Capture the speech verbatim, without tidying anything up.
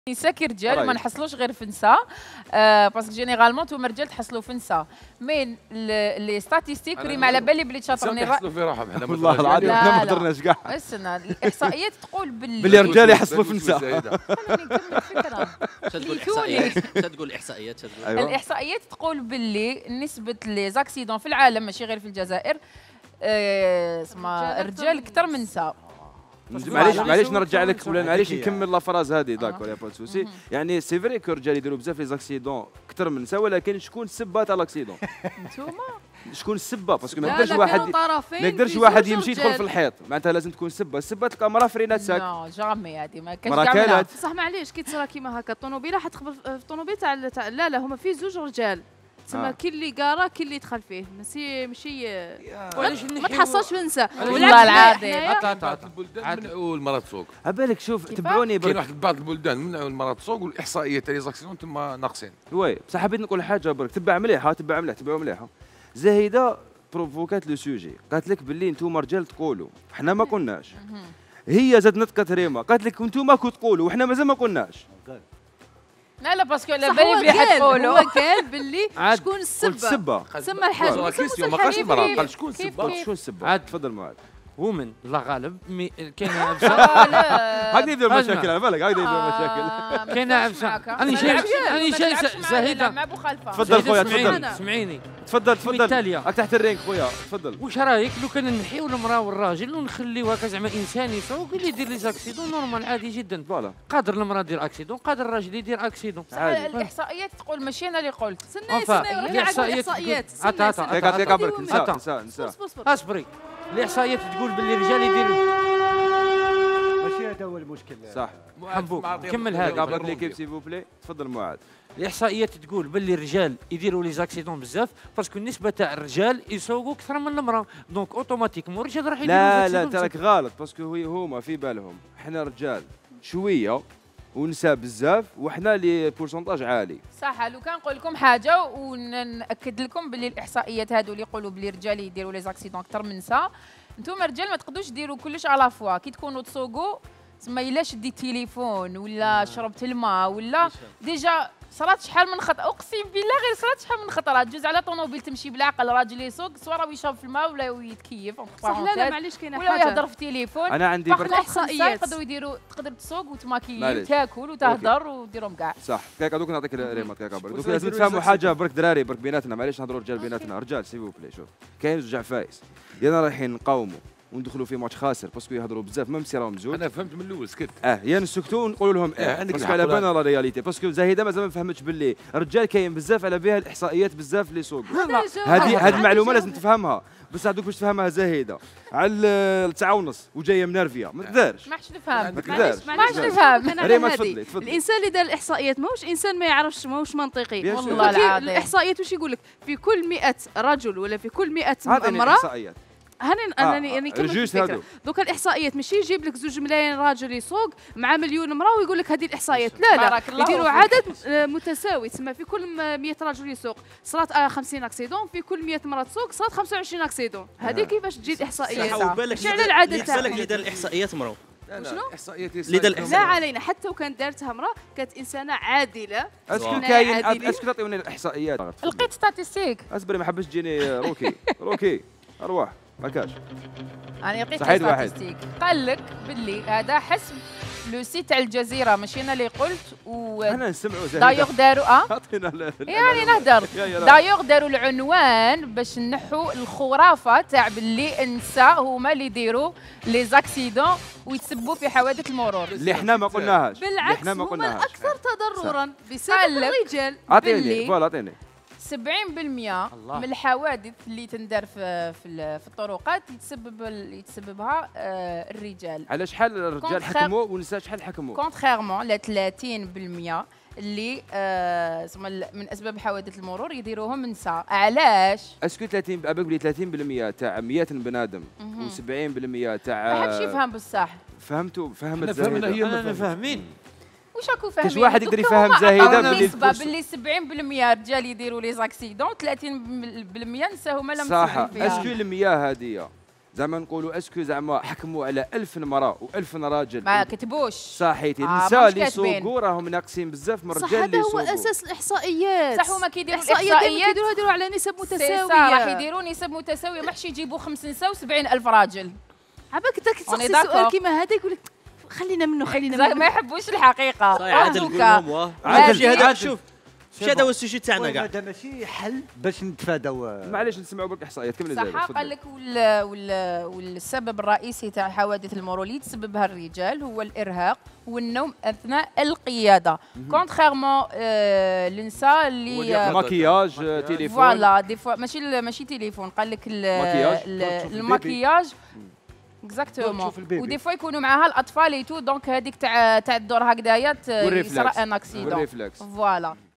نساء كي رجال ما نحصلوش غير في نساء آه باسكو جينيرالمون نتوما رجال تحصلوا في نساء مين لي ستاتيستيك ريم على بالي بلي تشاطرني نحصلوا في روحهم حنا والله العظيم حنا ما هضرناش كاع استنى الاحصائيات تقول باللي باللي الرجال يحصلوا في النساء خليني نكمل فكره تقول الاحصائيات تقول الاحصائيات الاحصائيات تقول باللي نسبه لي زاكسيدون في العالم ماشي غير في الجزائر اسمها الرجال اكثر من النساء. معليش معليش نرجع لك ولا معليش نكمل لا فراز هذه داكور يا با سوسي. يعني سي فري كو الرجال يديروا بزاف لي زاكسيدون اكثر من النساء ولكن شكون السبه تاع لاكسيدون؟ نتوما شكون السبه باسكو ما يقدرش واحد ما يقدرش واحد يمشي يدخل في الحيط معناتها لازم تكون سبه السبه تلقى مرا فرينات ساك نو جامي هذه ما كاش مرا كانت صح معليش كي تصرا كيما هكا الطوموبيله حتخبر في الطوموبيل تاع لا لا هما فيه زوج رجال تسمى آه. كي اللي قارا كي اللي يدخل فيه ماشي ماشي ما تحصلش في النساء والله العظيم بعض البلدان منعوا المراه تسوق. عبالك شوف تبعوني كاين واحد بعض البلدان منعوا المراه تسوق والاحصائيات تاع لي زاكسيدون تما ناقصين. وي بصح حبيت نقول حاجه برك تبع مليحه تبع مليح تبعوا مليحه. زاهده بروفوكات لو سوجي قالت لك باللي انتم رجال تقولوا حنا ما قلناش. هي زاد نطقت ريما قالت لك انتم ماكو تقولوا وحنا مازال ما قلناش. لا لا باسكو على بالي بلي حتقولوا هو قال باللي شكون السبه السبه سمى الحاجه ما قالش المراه قال شكون السبه شكون السبه عاد تفضل معاذ ومن الله غالب كاين هذه يدير مشاكل على بالك هذه يدير مشاكل كاين انا شايف انا شايف زاهده تفضل خويا تفضل سمعيني تفضل تفضل راك تحت الرينك خويا تفضل. واش رايك لو كان نحيو المراه والراجل ونخليو هكا زعما انسان يسوق اللي يدير لي زاكسيدون نورمال عادي جدا فوالا قادر المراه دير اكسيدون قادر الراجل يدير اكسيدون الاحصائيات تقول ماشي انا اللي قلت سناي سناي الاحصائيات هات هات هات كبرك نساء نساء نساء اصبري الاحصائيات تقول باللي الرجال يديروا ماشي هذا هو المشكل صح حبوك كمل هذا قبل ليكيب سي فوبلي تفضل معاذ. الاحصائيات تقول باللي الرجال يديروا لي زاكسيدون بزاف باسكو النسبه تاع الرجال يسوقوا اكثر من المراه دونك اوتوماتيكمون الرجال راح يديروا لا لا تراك غلط باسكو هما في بالهم احنا رجال شويه ونساء بزاف وحنا لي بورسونتاج عالي. صح لو كان نقول لكم حاجه وناكد لكم باللي الاحصائيات هادو اللي يقولوا باللي الرجال يديروا لي زاكسيدون اكثر من النساء نتوما رجال ما تقدروش ديروا كلش على فوا كي تكونوا تسوقوا تسمى الا شدي التليفون ولا شربت الماء ولا ديجا صرات شحال من خطره اقسم بالله غير صرات شحال من خطره تجوز على طوموبيل تمشي بالعقل راجل يسوق سواء يشرب في الماء ولا يتكيف صح لا لا معليش كاينه حاجه ولا يهضر في التليفون. انا عندي برك الاحصائيات يقدروا يديروا تقدر تسوق وتماكي تاكل وتهضر وديرهم كاع صح. كاك دوك نعطيك ريمات كاك برك دوك لازم تفهموا حاجه برك دراري برك بيناتنا معليش نهضروا رجال بيناتنا رجال سي فوبلي شوف كاين زوج عفايس يانا رايحين نقاوموا وندخلوا في ماتش خاسر باسكو يهضروا بزاف ميم سي راهم زوج. انا فهمت من الاول سكت اه يا نسكتوا ونقولوا لهم اه باسكو على بالنا لا رياليتي باسكو زاهده مازال ما فهمتش باللي الرجال كاين بزاف على بها الاحصائيات بزاف اللي يسوقوا. هذه هذه المعلومه لازم تفهمها بس هذوك باش تفهمها زاهده على التسعة ونص وجايه منرفيه ما تقدرش ما عادش نفهم ما تقدرش ما عادش نفهم. ريما تفضلي تفضلي. الانسان اللي دار الاحصائيات ماهوش انسان ما يعرفش ماهوش منطقي والله العظيم. الاحصائيات واش يقول لك في كل مئة رجل ولا في كل مئة امراه هذه هاني انا راني آه. كملت الفكره دوكا الاحصائيات ماشي يجيب لك زوج ملايين راجل يسوق مع مليون امراه ويقول لك هذه الاحصائيات لا لا يديروا عدد متساوي تسمى في كل مئة رجل يسوق صرات خمسين اكسيدون في كل مئة امراه تسوق صرات خمسة وعشرين اكسيدون هذه كيفاش تجي الاحصائيات ماشي على العدد تاعك اللي دار الاحصائيات مرو شنو؟ اللي دار لا علينا حتى وكان دارتها امراه كانت انسانه عادله. اسكو كاين اسكو تعطيوني الاحصائيات لقيت ستاتيستيك اصبري ما حبش تجيني روكي روكي ارواح ما كاش انا لقيت ستاتيستيك قال لك باللي هذا حسب لو سيت تاع الجزيره ماشي انا اللي قلت و انا نسمعوا دايوغ داروا اه عطينا يعني نهضر دايوغ داروا العنوان باش نحوا الخرافه تاع باللي النساء هما اللي يديروا لي زاكسيدون ويتسبوا في حوادث المرور اللي احنا ما قلناهاش بالعكس هما الاكثر تضررا بسبب الرجال. اعطيني فوالا اعطيني سبعين بالمئة من الحوادث اللي تندار في في, في الطرقات يتسبب يتسببها آه الرجال. على شحال الرجال حكموا والنساء شحال حكموا؟ كونتريرمون ل ثلاثين بالمئة اللي آه من اسباب حوادث المرور يديروهم النساء. علاش؟ اسكو ثلاثين اباك بلي ثلاثين بالمئة تاع مئة بنادم و70% تاع ما حبش يفهم بصح. فهمتوا فهمت فهمنا هي انا فاهمين واش راكو فاهمين؟ كاش واحد يقدر يفهم زاهده باللي باللي سبعين بالمئة رجال يديروا لي زاكسيدون ثلاثين بالمئة نساء هما اللي صح. اسكو المياه هذه زعما نقولوا اسكو زعما حكموا على ألف مرأة و1000 راجل ما كتبوش صحيتي آه النساء اللي يسوقوا راهم ناقصين بزاف من الرجال اللي يسوقوا. صح هذا هو اساس الاحصائيات. صح هما كيديروا الاحصائيات كيديروها يديروا على نسب متساويه. راح يديروا نسب متساويه ماحش يجيبوا خمس نساء وسبعين ألف راجل. عباك انت كتسقسي سؤال كيما هذا يقول لك خلينا منه خلينا منه ما يحبوش الحقيقه. صحيح عادل قول لهم عادل هذا شوف هذا هو السوجي تاعنا كاع. هذا ماشي حل باش نتفاداو. معليش نسمعوا برك احصائيات كمل زايد. صح قال لك وال وال والسبب الرئيسي تاع حوادث المرور تسببها الرجال هو الارهاق والنوم اثناء القياده كونتريرمون النساء اللي المكياج تليفون فوالا دي فوا ماشي ماشي تليفون قال لك المكياج اكزاكتومون ودي فوا يكونوا معاها الاطفال ايتو دونك هذيك تاع تاع الدور هكذايا يصرى ان اكسيدون والريفلكس فوالا.